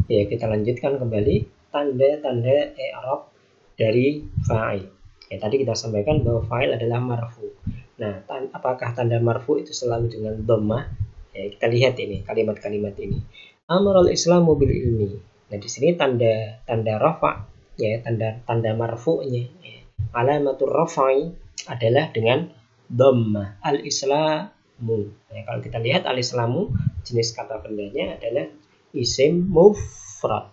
Ya, kita lanjutkan kembali tanda-tanda i'rab dari fa'il. Ya, tadi kita sampaikan bahwa fa'il adalah marfu. Nah, apakah tanda marfu itu selalu dengan dhammah? Ya, kita lihat ini kalimat-kalimat ini. Amarul Islamu bil ilmi. Nah, di sini tanda rafa, ya, tanda marfu'nya. Ya. Alamatur rafa'i adalah dengan dhammah. Al-Islamu. Ya, kalau kita lihat al-Islamu, jenis kata bendanya adalah isim mufrad.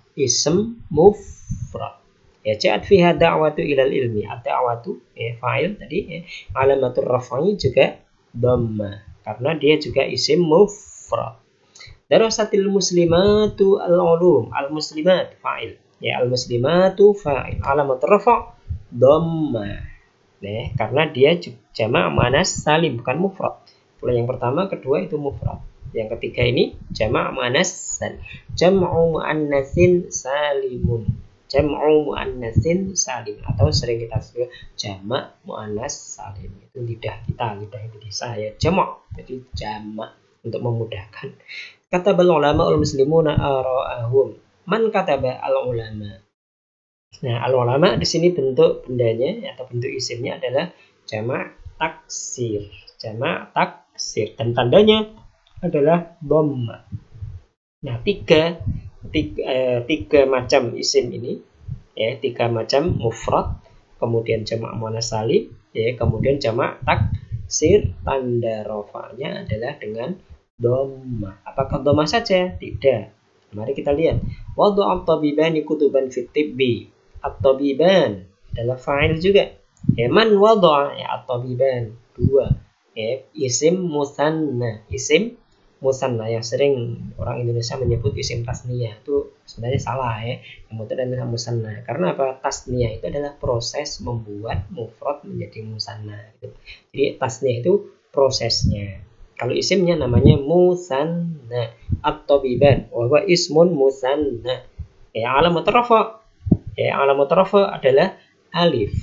Ya, ja'at fiha da'watu ilal ilmi. Ad-da'watu, ya, fa'il tadi, ya. Alamatur raf'i juga dhamma karena dia juga isim mufrad. Darasatil muslimatu al-ulum. Al-muslimat fa'il. Ya, al-muslimatu fa'il. Alamatur raf' dhamma. Nah, karena dia jamak muannas salim bukan mufrad. Kalau yang pertama, kedua itu mufrad. Yang ketiga ini jamak muannas salim. Jam'u muannatsin salimun. Jam'u muannatsin salim atau sering kita sebut jamak muannas salim. Itu lidah Indonesia ya, jamak. Jadi jamak untuk memudahkan. Katabal ulama ul muslimuna ara'ahum. Man kataba al ulama. Nah, al ulama di sini bentuk bendanya atau bentuk isimnya adalah jamak taksir. Jamak taksir dan tandanya adalah dhamma. Nah, tiga macam isim ini, ya, tiga macam mufrad, kemudian jamak muannas salim, ya, kemudian jamak taksir, tanda rafa'nya adalah dengan dhamma. Apakah dhamma saja? Tidak. Mari kita lihat. Wad'a at-tabibani kutuban fit tibbi. At-tabiban adalah fa'il juga. Ya, man wad'a, ya, at-tabiban dua. Ya, isim musanna. Isim musanna yang sering orang Indonesia menyebut isim tasniyah itu sebenarnya salah, ya. Yang betul adalah musanna. Karena apa? Tasniyah itu adalah proses membuat mufrad menjadi musanna. Jadi tasniyah itu prosesnya. Kalau isimnya namanya musanna. At-tabiban wa huwa ismun musanna. Ya, alamat rafa. Ya, alamat rafa adalah alif.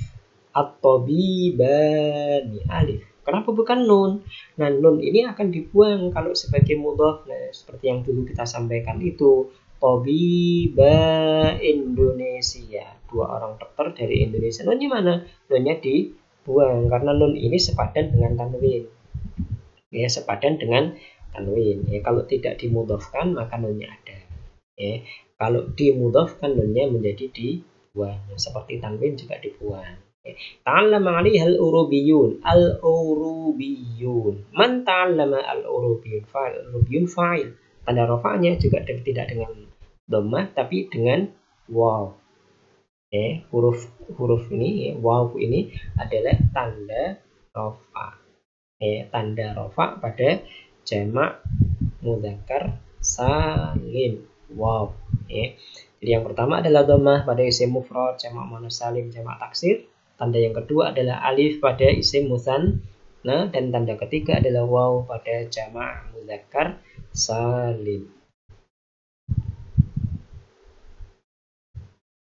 At-tabibani alif. Kenapa bukan nun? Nah, nun ini akan dibuang kalau sebagai mudhaf. Nah, seperti yang dulu kita sampaikan itu, tabiba Indonesia. Dua orang dokter dari Indonesia. Nunnya mana? Nunnya dibuang karena nun ini sepadan dengan tanwin. Ya, sepadan dengan tanwin. Ya, kalau tidak dimudhafkan maka nunnya ada. Ya, kalau dimudhafkan nunnya menjadi dibuang. Seperti tanwin juga dibuang. Ta'allama 'alaiha al-urubiyun. Al-urubiyun. Man ta'allama al-urubiyun? Fa'il. Urubiyun fa'il. Tanda rafa'nya juga tidak dengan dhammah tapi dengan waw. Huruf ini, waw ini adalah tanda rafa'. Tanda rafa' pada jamak mudzakkar salim. Waw. Jadi yang pertama adalah dhammah pada isim mufrad, jamak muannas salim, jamak taksir. Tanda yang kedua adalah alif pada isim musanna dan tanda ketiga adalah waw pada jamak mudzakkar salim.